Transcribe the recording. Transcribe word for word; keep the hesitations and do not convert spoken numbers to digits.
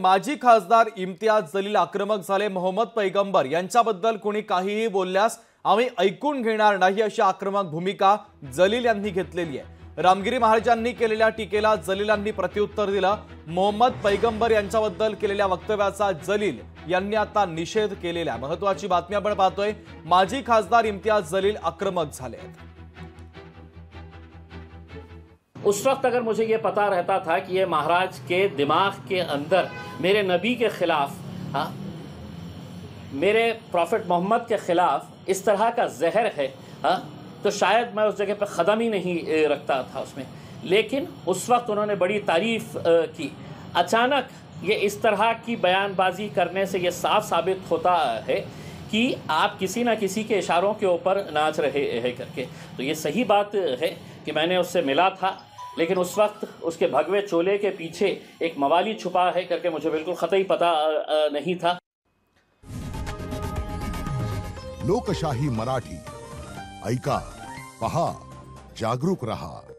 माजी खासदार इम्तियाज जलील आक्रमक झाले। मोहम्मद पैगंबर यांच्याबद्दल कोणी काहीही बोलल्यास आम्ही ऐकून घेणार नाही अशी आक्रमक भूमिका जलील यांनी घेतलेली आहे। रामगिरी महाराजांनी केलेल्या टीकेला जलीलांनी प्रत्युत्तर दिलं। मोहम्मद पैगंबर यांच्याबद्दल केलेल्या वक्तव्याचा जलील यांनी आता निषेध केलेला महत्त्वाची बातमी आपण पाहतोय। माजी खासदार इम्तियाज जलील आक्रमक झाले। उस वक्त अगर मुझे ये पता रहता था कि ये महाराज के दिमाग के अंदर मेरे नबी के खिलाफ, हाँ, मेरे प्रॉफिट मोहम्मद के खिलाफ इस तरह का जहर है, हाँ, तो शायद मैं उस जगह पर क़दम ही नहीं रखता था उसमें। लेकिन उस वक्त उन्होंने बड़ी तारीफ की। अचानक ये इस तरह की बयानबाजी करने से ये साफ साबित होता है कि आप किसी ना किसी के इशारों के ऊपर नाच रहे हैं करके। तो ये सही बात है कि मैंने उससे मिला था, लेकिन उस वक्त उसके भगवे चोले के पीछे एक मवाली छुपा है करके मुझे बिल्कुल कतई पता नहीं था। लोकशाही मराठी ऐका, पहा, जागरूक रहा।